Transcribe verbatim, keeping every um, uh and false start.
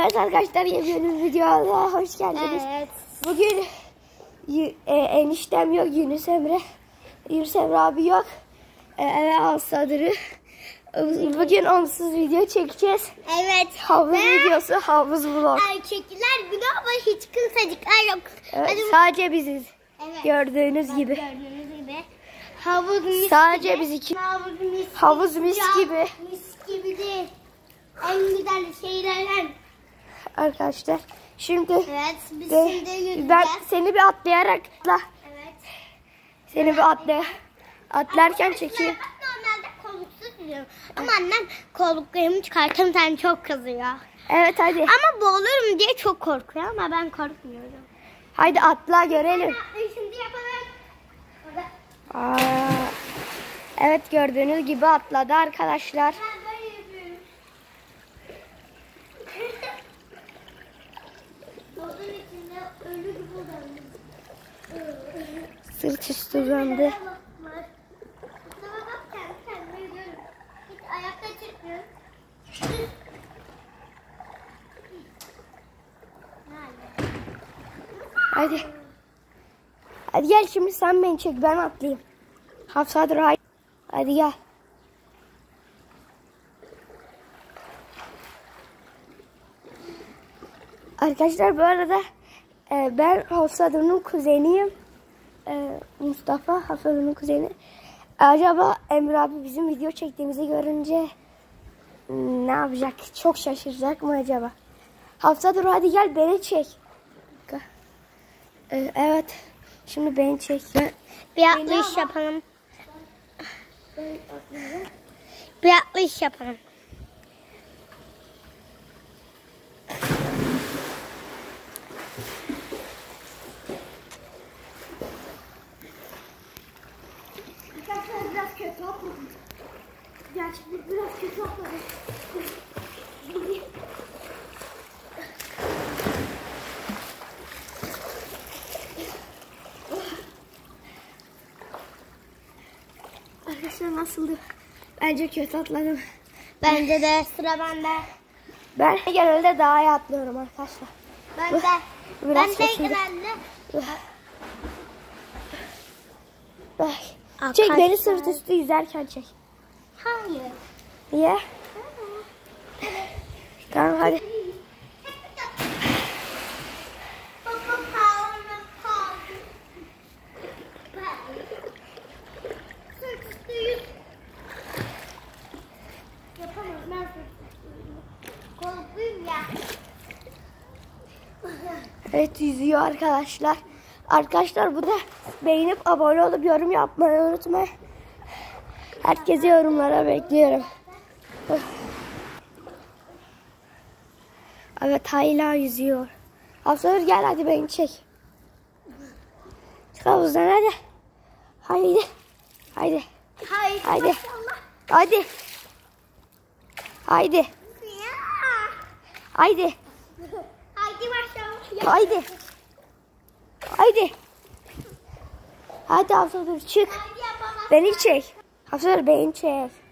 Evet arkadaşlar, yeni bir videoya hoş geldiniz. Evet. Bugün e, eniştem yok, Yunus Emre. Yunus Emre abi yok. E, eve alsadırı. Bugün onsuz video çekeceğiz. Evet. Havuz Ve videosu, havuz vlog. Erkekler günü ama hiç kimsecikler yok. Evet, Hadi sadece biziz. Evet. Gördüğünüz Bak, gibi. Gördüğünüz gibi. Havuz mis Sadece gibi. biz iki. Havuz mis, havuz mis ya, gibi. Mis gibi değil. En güzel şeylerden. Arkadaşlar şimdi, evet, biz de, şimdi yürüyeceğiz. Ben seni bir atlayarak la. Evet. Seni bir atlay atlarken çekeyim. Normalde koluksuz yürüyorum. Ama annem kolluklarımı çıkartım, sen çok kızıyor. Evet hadi. Ama boğulurum diye çok korkuyor ama ben korkmuyorum. Haydi atla görelim. Şimdi yapalım. Aa, evet, gördüğünüz gibi atladı arkadaşlar. Sırt üstü uzandı. Hadi. Hadi gel, şimdi sen beni çek, ben atlayayım. Hafsa dur, haydi. Hadi gel. Arkadaşlar bu arada e, ben Hafsa'nın kuzeniyim. E, Mustafa Hafsa'nın kuzeni. Acaba Emre abi bizim video çektiğimizi görünce ne yapacak? Çok şaşıracak mı acaba? Hafsa dur, hadi gel beni çek. E, evet. Şimdi beni çek. Bir atlayış yapalım. Bir atlayış yapalım. Biraz kötü olmadı. Gerçekten biraz kötü olmadı. Arkadaşlar nasıldı? Bence kötü atladım. Bence de sıra bende. Ben genelde daha iyi atlıyorum arkadaşlar. Ben de. Biraz Ben de şaşırdım. genelde. Bak. Çek beni, sırt üstü yüzerken çek. Hayır. Niye? Tamam hadi. Evet, yüzüyor arkadaşlar. Arkadaşlar bu da beğenip abone olup yorum yapmayı unutmayın. Herkese yorumlara bekliyorum. Evet, hala yüzüyor. Hafsa gel, hadi beni çek. Çık havuzdan hadi. Haydi. Haydi. Hayır. Haydi. Maşallah. Haydi. Haydi. Haydi. Haydi maşallah. Haydi. Haydi. Hadi Hafsa dur, çık. Beni çek. Hafsa dur, beni çek.